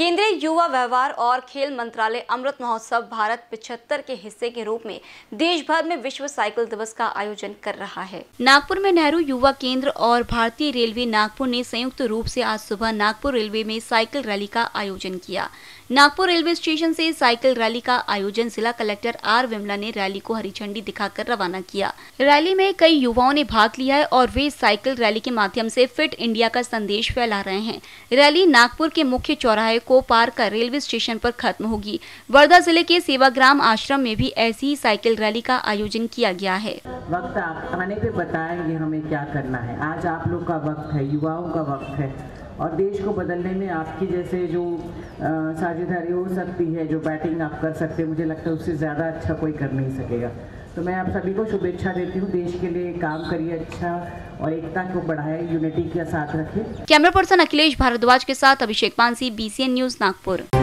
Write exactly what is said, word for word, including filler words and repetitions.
केंद्रीय युवा व्यवहार और खेल मंत्रालय अमृत महोत्सव भारत पचहत्तर के हिस्से के रूप में देश भर में विश्व साइकिल दिवस का आयोजन कर रहा है। नागपुर में नेहरू युवा केंद्र और भारतीय रेलवे नागपुर ने संयुक्त रूप से आज सुबह नागपुर रेलवे में साइकिल रैली का आयोजन किया। नागपुर रेलवे स्टेशन से साइकिल रैली का आयोजन जिला कलेक्टर आर विमला ने रैली को हरी झंडी दिखाकर रवाना किया। रैली में कई युवाओं ने भाग लिया है और वे साइकिल रैली के माध्यम से फिट इंडिया का संदेश फैला रहे हैं। रैली नागपुर के मुख्य चौराहे को पार कर रेलवे स्टेशन पर खत्म होगी। वर्धा जिले के सेवाग्राम आश्रम में भी ऐसी ही साइकिल रैली का आयोजन किया गया है। वक्त आने पे बताएंगे हमें क्या करना है। आज आप लोग का वक्त है, युवाओं का वक्त है और देश को बदलने में आपकी जैसे जो साझेदारी हो सकती है, जो बैटिंग आप कर सकते हैं, मुझे लगता है उससे ज़्यादा अच्छा कोई कर नहीं सकेगा। तो मैं आप सभी को शुभेच्छा देती हूँ। देश के लिए काम करिए अच्छा और एकता को बढ़ाए, यूनिटी के साथ रखें। कैमरा पर्सन अखिलेश भारद्वाज के साथ Abhishek Pansi, B C N news Nagpur.